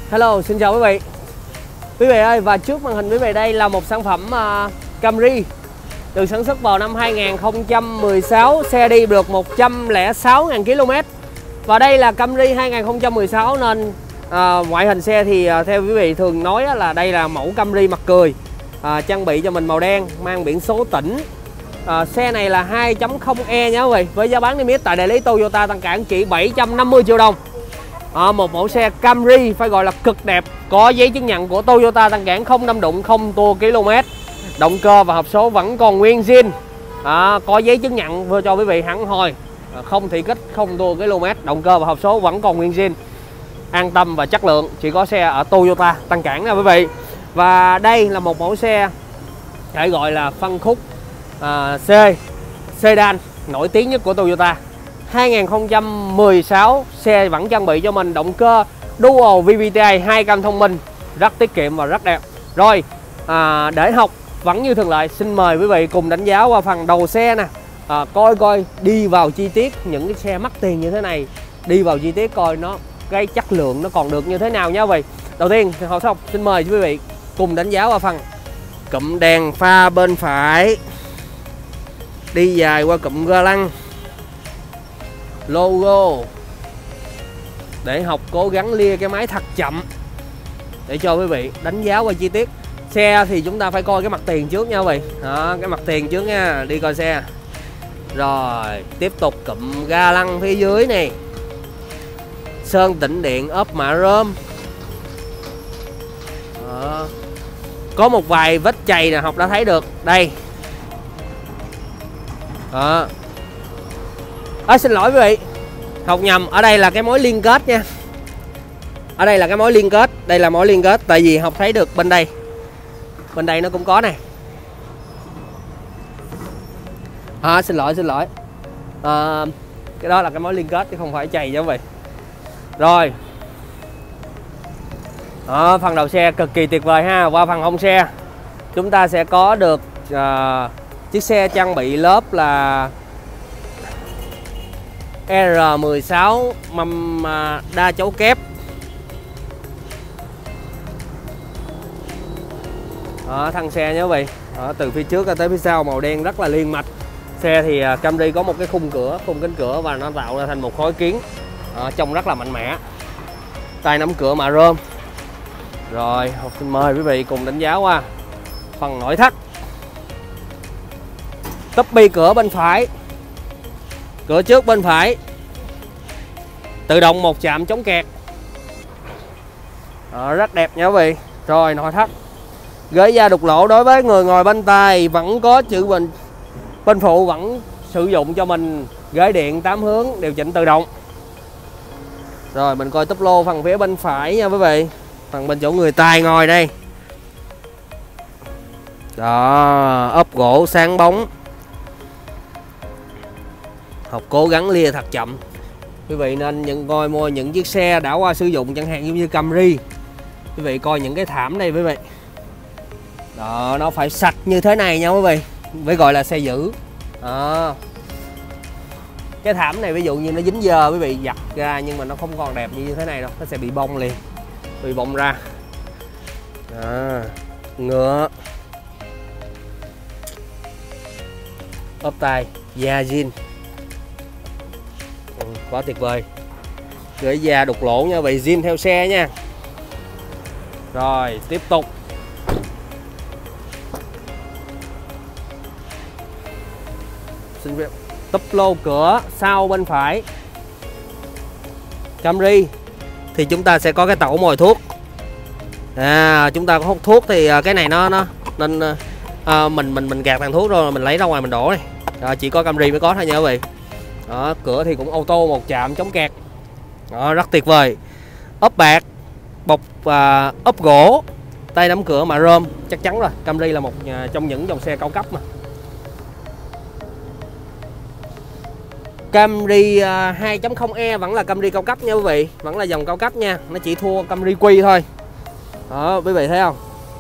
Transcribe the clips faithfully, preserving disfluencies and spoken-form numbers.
Hello, xin chào quý vị. Quý vị ơi, và trước màn hình quý vị đây là một sản phẩm uh, Camry được sản xuất vào năm hai nghìn không trăm mười sáu, xe đi được một trăm lẻ sáu nghìn ki lô mét. Và đây là Camry hai nghìn không trăm mười sáu nên uh, ngoại hình xe thì uh, theo quý vị thường nói uh, là đây là mẫu Camry mặt cười, uh, trang bị cho mình màu đen, mang biển số tỉnh. Uh, xe này là hai chấm không E nha quý vị, với giá bán niêm yết tại đại lý Toyota Tân Cảng chỉ bảy trăm năm mươi triệu đồng. À, một mẫu xe Camry phải gọi là cực đẹp, có giấy chứng nhận của Toyota Tân Cảng, không đâm đụng, không tua km, động cơ và hộp số vẫn còn nguyên zin, à, có giấy chứng nhận vừa cho quý vị hẳn hoi, à, không thị kích, không tua km, động cơ và hộp số vẫn còn nguyên zin, an tâm và chất lượng chỉ có xe ở Toyota Tân Cảng nha quý vị. Và đây là một mẫu xe phải gọi là phân khúc à, C sedan nổi tiếng nhất của Toyota. hai nghìn không trăm mười sáu xe vẫn trang bị cho mình động cơ Dual vê vê tê i hai cam thông minh, rất tiết kiệm và rất đẹp. Rồi à, để học vẫn như thường lệ, xin mời quý vị cùng đánh giá qua phần đầu xe nè, à, coi coi đi vào chi tiết những cái xe mắc tiền như thế này, đi vào chi tiết coi nó cái chất lượng nó còn được như thế nào nha quý vị. Đầu tiên thì học xong xin mời quý vị cùng đánh giá qua phần cụm đèn pha bên phải, đi dài qua cụm ga lăng, logo. Để học cố gắng lia cái máy thật chậm để cho quý vị đánh giá qua chi tiết. Xe thì chúng ta phải coi cái mặt tiền trước nha quý vị. Đó, cái mặt tiền trước nha, đi coi xe. Rồi tiếp tục cụm ga lăng phía dưới này, sơn tĩnh điện, ốp mạ rơm. Đó. Có một vài vết chày nè, học đã thấy được đây. Đó. À, xin lỗi quý vị, học nhầm, ở đây là cái mối liên kết nha. Ở đây là cái mối liên kết, đây là mối liên kết, tại vì học thấy được bên đây, bên đây nó cũng có này. À, xin lỗi xin lỗi, à, cái đó là cái mối liên kết chứ không phải chày nha quý vị. Rồi, à, phần đầu xe cực kỳ tuyệt vời ha. Qua phần hông xe chúng ta sẽ có được à, chiếc xe trang bị lớp là R mười sáu mâm đa chấu kép. Đó, thân xe nha quý vị. Đó, từ phía trước tới phía sau màu đen rất là liên mạch. Xe thì Camry có một cái khung cửa, khung cánh cửa và nó tạo ra thành một khối kiến. Đó, trông rất là mạnh mẽ. Tay nắm cửa mạ rơm. Rồi, học xin mời quý vị cùng đánh giá qua phần nội thất. Túp bi cửa bên phải, cửa trước bên phải, tự động một chạm chống kẹt. Đó, rất đẹp nha quý vị. Rồi nội thất, ghế da đục lỗ đối với người ngồi bên tay, vẫn có chữ bình. Bên phụ vẫn sử dụng cho mình ghế điện tám hướng điều chỉnh tự động. Rồi mình coi túp lô phần phía bên phải nha quý vị, phần bên chỗ người tài ngồi đây. Đó, ốp gỗ sáng bóng. Học cố gắng lia thật chậm. Quý vị nên những coi mua những chiếc xe đã qua sử dụng chẳng hạn như Camry, quý vị coi những cái thảm đây quý vị. Đó, nó phải sạch như thế này nha quý vị, mới gọi là xe dữ. Đó. Cái thảm này ví dụ như nó dính dơ quý vị giặt ra nhưng mà nó không còn đẹp như thế này đâu, nó sẽ bị bong liền, bị bong ra. Đó. Ngựa, ốp tay da zin, ừ, quá tuyệt vời. Ghế da đục lỗ nha vậy, zin theo xe nha. Rồi tiếp tục xin phép túp lô cửa sau bên phải. Camry thì chúng ta sẽ có cái tẩu mồi thuốc. À, chúng ta có hút thuốc thì cái này nó nó nên à, mình mình mình gạt thằng thuốc rồi mình lấy ra ngoài mình đổ này. Đó, chỉ có Camry mới có thôi nha quý vị. Đó, cửa thì cũng ô tô một chạm chống kẹt. Đó, rất tuyệt vời. Ốp bạc, bọc à, ốp gỗ, tay nắm cửa mạ rơm, chắc chắn rồi. Camry là một à, trong những dòng xe cao cấp mà. Camry à, hai chấm không E vẫn là Camry cao cấp nha quý vị, vẫn là dòng cao cấp nha, nó chỉ thua Camry Quy thôi. Đó, quý vị thấy không?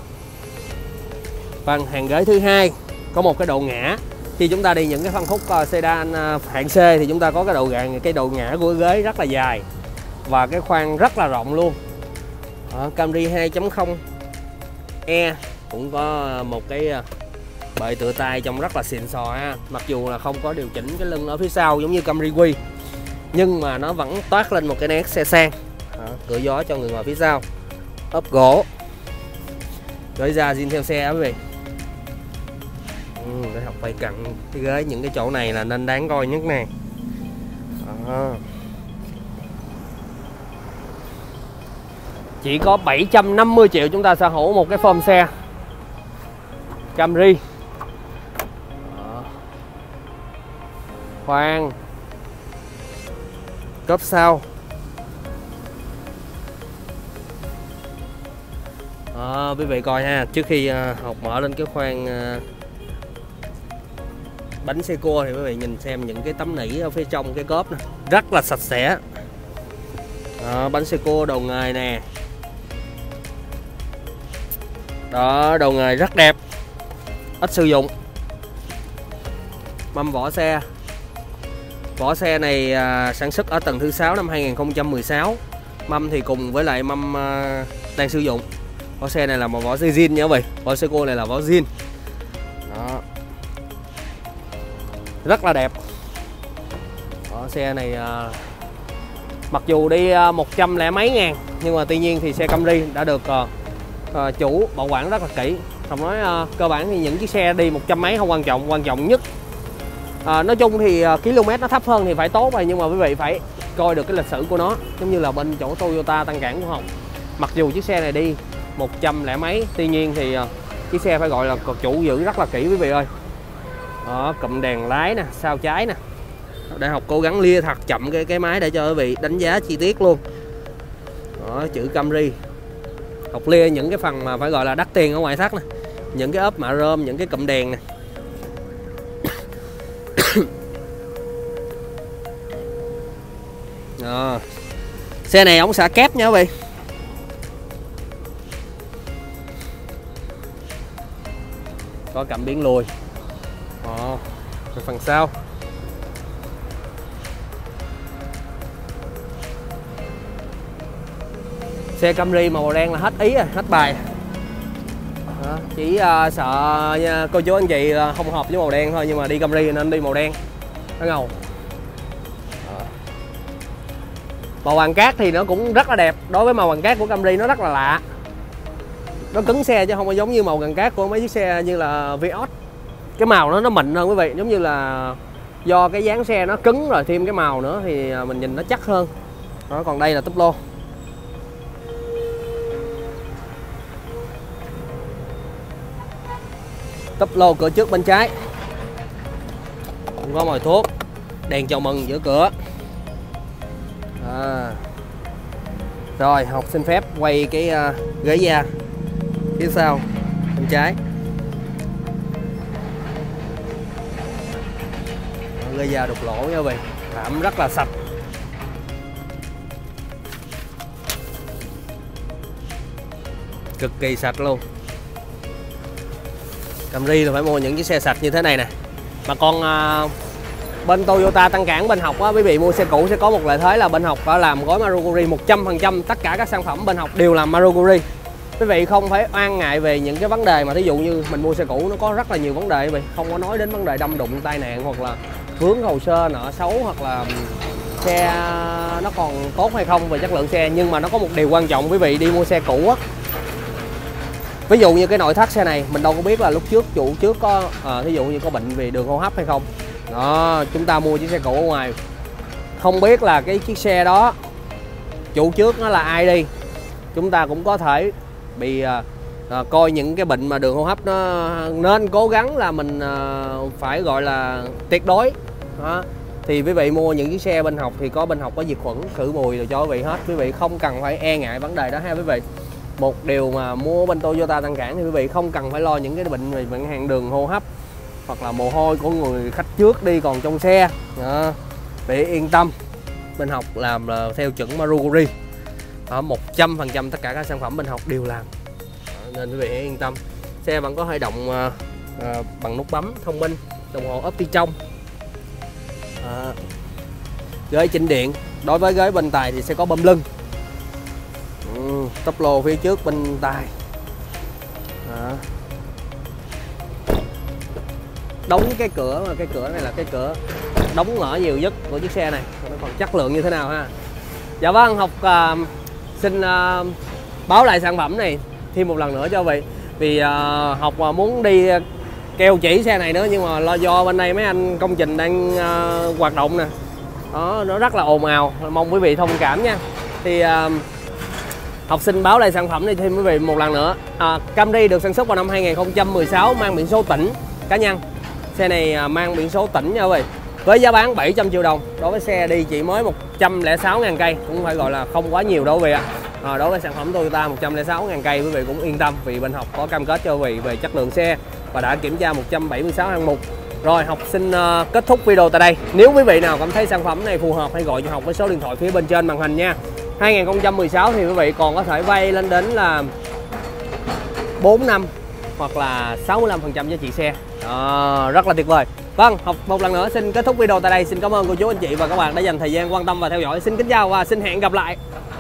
Phần hàng ghế thứ hai có một cái độ ngã. Khi chúng ta đi những cái phân khúc uh, sedan uh, hạng C thì chúng ta có cái độ gạn, cái độ ngã của ghế rất là dài và cái khoang rất là rộng luôn. Đó, Camry hai chấm không E cũng có một cái bệ tựa tay trông rất là xịn sò ha. Mặc dù là không có điều chỉnh cái lưng ở phía sau giống như Camry Quy, nhưng mà nó vẫn toát lên một cái nét xe sang. Đó, cửa gió cho người ngồi phía sau, ốp gỗ, gửi ra zin theo xe quý vị. Ừ, để học phải cặn cái ghế, những cái chỗ này là nên đáng coi nhất nè. Đó. Chỉ có bảy trăm năm mươi triệu chúng ta sở hữu một cái form xe Camry. Đó. Khoan cốp sau. À, quý vị coi ha, trước khi uh, học mở lên cái khoang uh, bánh xe cua thì quý vị nhìn xem những cái tấm nỉ ở phía trong cái cốp này rất là sạch sẽ. Đó, bánh xe cua đầu nghề nè. Đó, đầu nghề rất đẹp, ít sử dụng. Mâm vỏ xe. Vỏ xe này à, sản xuất ở tầng thứ sáu năm hai nghìn không trăm mười sáu. Mâm thì cùng với lại mâm à, đang sử dụng. Vỏ xe này là một vỏ zin nha quý vị. Vỏ xe cô này là vỏ zin. Đó. Rất là đẹp. Đó, xe này à, mặc dù đi à, một trăm lẻ mấy ngàn, nhưng mà tuy nhiên thì xe Camry đã được à, à, chủ bảo quản rất là kỹ. Không nói à, cơ bản thì những chiếc xe đi một trăm mấy không quan trọng, quan trọng nhất à, nói chung thì à, km nó thấp hơn thì phải tốt rồi, nhưng mà quý vị phải coi được cái lịch sử của nó. Giống như là bên chỗ Toyota Tân Cảng của Hồng, mặc dù chiếc xe này đi một trăm lẻ mấy, tuy nhiên thì à, chiếc xe phải gọi là chủ giữ rất là kỹ quý vị ơi. Đó, cụm đèn lái nè, sao trái nè. Để Học cố gắng lia thật chậm cái cái máy để cho quý vị đánh giá chi tiết luôn. Đó, chữ Camry. Học lia những cái phần mà phải gọi là đắt tiền ở ngoại thất nè, những cái ốp mạ rơm, những cái cụm đèn nè. Đó. Xe này ống xả kép nha quý vị. Có cảm biến lùi. Đó. Rồi phần sau. Xe Camry màu đen là hết ý rồi, hết bài. Đó. Chỉ uh, sợ nha, cô chú anh chị uh, không hợp với màu đen thôi, nhưng mà đi Camry nên đi màu đen. Nó ngầu. Đó. Màu vàng cát thì nó cũng rất là đẹp. Đối với màu vàng cát của Camry nó rất là lạ. Nó cứng xe chứ không có giống như màu vàng cát của mấy chiếc xe như là Vios. Cái màu nó nó mịn hơn quý vị, giống như là do cái dáng xe nó cứng rồi thêm cái màu nữa thì mình nhìn nó chắc hơn. Đó, còn đây là túp lô. Túp lô cửa trước bên trái. Không có mồi thuốc. Đèn chào mừng giữa cửa. À. Rồi, Học xin phép quay cái uh, ghế da phía sau bên trái. Ghế da đục lỗ nha quý vị, thảm rất là sạch. Cực kỳ sạch luôn. Camry là phải mua những chiếc xe sạch như thế này nè. Mà còn à, bên Toyota Tân Cảng bên Học á, quý vị mua xe cũ sẽ có một lợi thế là bên Học đã làm gói Maruguri một trăm phần trăm. Tất cả các sản phẩm bên Học đều làm Maruguri. Quý vị không phải oan ngại về những cái vấn đề mà thí dụ như mình mua xe cũ nó có rất là nhiều vấn đề quý vị. Không có nói đến vấn đề đâm đụng, tai nạn hoặc là vướng hồ sơ nợ xấu hoặc là xe nó còn tốt hay không về chất lượng xe. Nhưng mà nó có một điều quan trọng, quý vị đi mua xe cũ á, ví dụ như cái nội thất xe này mình đâu có biết là lúc trước chủ trước có à, thí dụ như có bệnh về đường hô hấp hay không. Đó, chúng ta mua chiếc xe cũ ở ngoài không biết là cái chiếc xe đó chủ trước nó là ai đi, chúng ta cũng có thể bị à, à, coi những cái bệnh mà đường hô hấp nó, nên cố gắng là mình à, phải gọi là tuyệt đối. Đó. Thì quý vị mua những chiếc xe bên Học thì có bên Học có diệt khuẩn khử mùi rồi cho quý vị hết, quý vị không cần phải e ngại vấn đề đó ha quý vị. Một điều mà mua bên Toyota Tân Cảng thì quý vị không cần phải lo những cái bệnh về vận hạn đường hô hấp hoặc là mồ hôi của người khách trước đi còn trong xe. Đó. Để yên tâm, bên Học làm là theo chuẩn Maruguri. một trăm phần trăm tất cả các sản phẩm bên Học đều làm. Đó, nên quý vị yên tâm. Xe vẫn có hơi động uh, uh, bằng nút bấm thông minh, đồng hồ ốp đi trong. À, ghế chỉnh điện. Đối với ghế bên tài thì sẽ có bơm lưng. ừ, tốc lô phía trước bên tai. Đó. Đóng cái cửa, mà cái cửa này là cái cửa đóng mở nhiều nhất của chiếc xe này. Nó còn chất lượng như thế nào ha. Dạ vâng, Học uh, xin uh, báo lại sản phẩm này thêm một lần nữa cho vị. Vì uh, Học uh, muốn đi keo chỉ xe này nữa, nhưng mà lo do bên đây mấy anh công trình đang uh, hoạt động nè. Đó, nó rất là ồn ào, mong quý vị thông cảm nha. Thì uh, Học xin báo lại sản phẩm này thêm quý vị một lần nữa. à, Camry được sản xuất vào năm hai nghìn không trăm mười sáu, mang biển số tỉnh cá nhân. Xe này uh, mang biển số tỉnh nha quý vị, với giá bán bảy trăm triệu đồng. Đối với xe đi chỉ mới một trăm lẻ sáu ngàn cây, cũng phải gọi là không quá nhiều đâu quý vị ạ. à, Đối với sản phẩm Toyota một trăm lẻ sáu ngàn cây, quý vị cũng yên tâm vì bên Học có cam kết cho quý vị về chất lượng xe và đã kiểm tra một trăm bảy mươi sáu hạng mục. Rồi, Học xin uh, kết thúc video tại đây. Nếu quý vị nào cảm thấy sản phẩm này phù hợp, hãy gọi cho Học với số điện thoại phía bên trên màn hình nha. hai nghìn không trăm mười sáu thì quý vị còn có thể vay lên đến là bốn năm hoặc là sáu mươi lăm phần trăm giá trị xe. à, Rất là tuyệt vời. Vâng, Học một lần nữa xin kết thúc video tại đây. Xin cảm ơn cô chú anh chị và các bạn đã dành thời gian quan tâm và theo dõi. Xin kính chào và xin hẹn gặp lại.